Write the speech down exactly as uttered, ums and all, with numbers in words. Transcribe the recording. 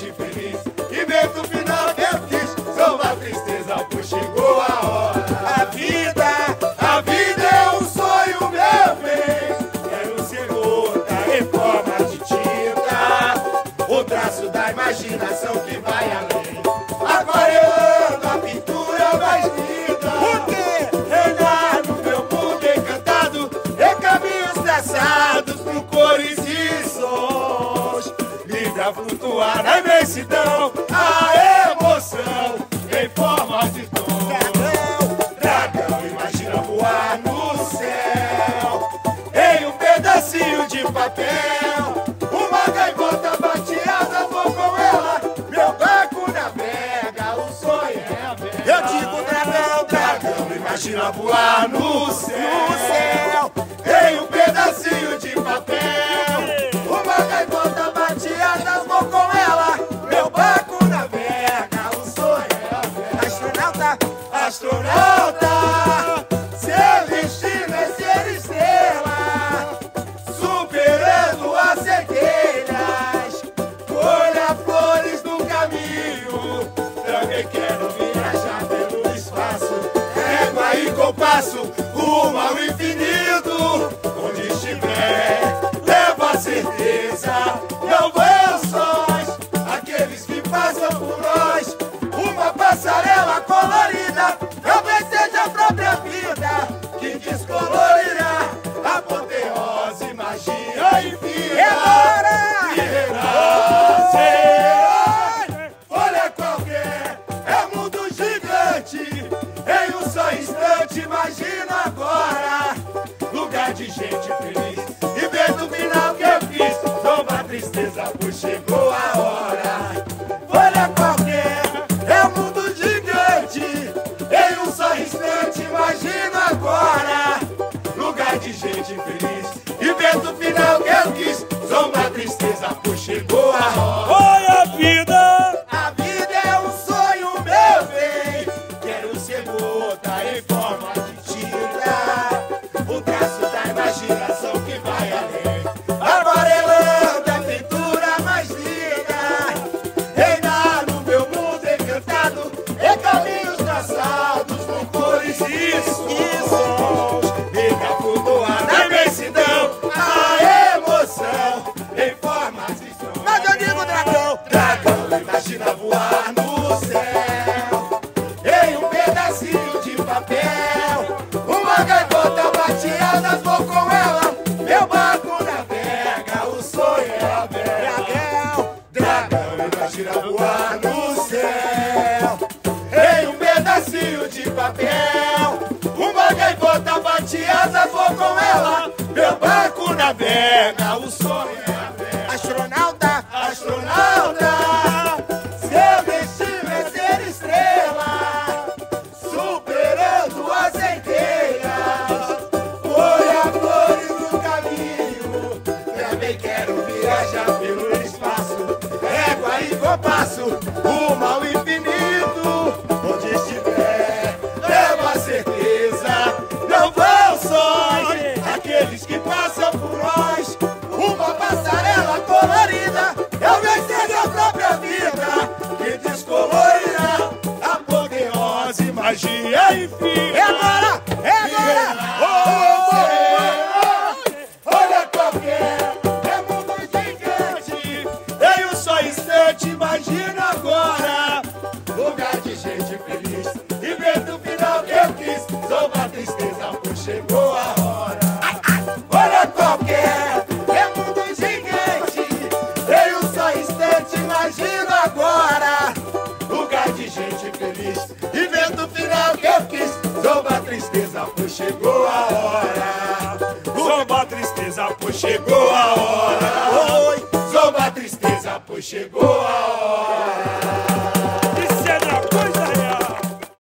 gente feliz. Invento final que eu quis, zomba a tristeza, pois chegou a hora. A vida, a vida é um sonho, meu bem. Quero ser gota em forma de tinta, o traço da imaginação que vai além, aquarelando a pintura mais linda. Porque reinar no meu mundo encantado, em caminhos traçados por cores e sons, livre a flutuar na imensidão, a emoção em forma de tom. Dragão, dragão, imagina voar no céu em um pedacinho de papel. Uma gaivota bate asas, vou com ela, meu barco navega, o sonho é a vela. Eu digo dragão, dragão, imagina voar no céu, no céu em um pedacinho de papel. Uma gaivota bate asas, vou com ela, meu barco navega, o sonho é a vela. Astronauta, astronauta, seu destino é ser estrela, superando as cegueiras, colha flores no caminho. Também quero viajar pelo espaço, régua e compasso, rumo ao infinito. Onde estiver, levo a certeza, não vão sós aqueles que passam por nós. Uma passarela colorida, talvez seja a própria vida que descolorirá a apoteose, magia e vida. É hora! E renascer, folha qualquer, é mundo gigante, em um só instante, imagina agora, lugar de gente feliz, e vendo o final que eu quis, zomba a tristeza, pois chegou a hora. Folha qualquer, é um mundo gigante, em um só instante, imagina agora, lugar de gente feliz, e vendo o final que eu quis, zomba a tristeza, pois chegou a hora. Olha a vida! A vida é um sonho, meu bem. Quero ser gota em forma de tinta, o traço da imaginação que vai além, aquarelando a pintura mais linda. Reinar no meu mundo encantado, em caminhos traçados por cores e sons, liga a flutuar na imensidão, a emoção em forma de som. Mas eu digo dragão, dragão, imagina voar no céu em um pedacinho de papel. Uma gaivota bate asas, vou com ela, meu barco navega, o sonho é a vela. Dragão, imagina voar no céu em um pedacinho de papel. Uma gaivota bate asas, vou com ela, meu barco navega, o sonho é a vela. Astronauta, astronauta, seu destino é ser estrela, superando as cegueiras, olha flores no caminho. Também quero viajar pelo espaço, régua e compasso, rumo ao infinito. Onde estiver, levo a certeza, não vão sós aqueles que passam por nós. Uma passarela colorida, eu vencer a própria vida que descolorirá a apoteose, magia e fim. É agora, é agora! Oh, oh, oh. Olha qualquer, é mundo gigante, em um só instante, imagina agora, lugar de gente feliz, e vendo o final que eu quis, zomba a tristeza, pois chegou a hora. Olha qualquer, é mundo gigante, em um só instante, imagina agora, lugar de gente feliz, e vendo o final que eu quis, zomba a tristeza, pois chegou a hora. Zomba a tristeza, pois chegou a hora. Oi, zomba a tristeza, pois chegou a hora.